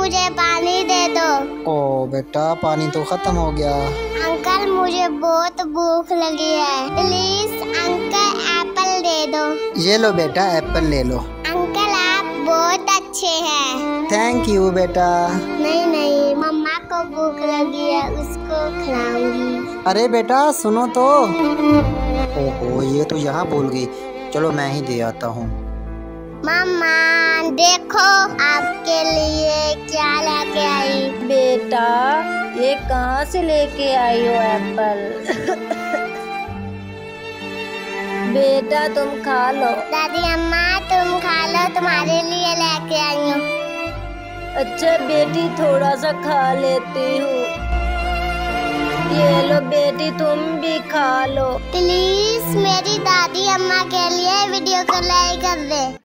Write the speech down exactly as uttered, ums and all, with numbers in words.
मुझे पानी दे दो। ओ बेटा पानी तो खत्म हो गया। अंकल मुझे बहुत भूख लगी है, प्लीज अंकल एप्पल दे दो। ये लो बेटा एप्पल ले लो। अंकल आप बहुत अच्छे हैं। थैंक यू बेटा। नहीं नहीं, मम्मा को भूख लगी है, उसको खिलाऊंगी। अरे बेटा सुनो तो। ओहो ये तो यहाँ भूल गई, चलो मैं ही दे आता हूँ। मम्मा देखो आपके लिए क्या लेके आई। बेटा ये कहाँ से लेके आई हो एप्पल? बेटा तुम खा लो। दादी अम्मा तुम खा लो, तुम्हारे लिए लेके आई हूँ। अच्छा बेटी थोड़ा सा खा लेती हूँ। ये लो बेटी तुम भी खा लो। प्लीज मेरी दादी अम्मा के लिए वीडियो को लाइक कर दे।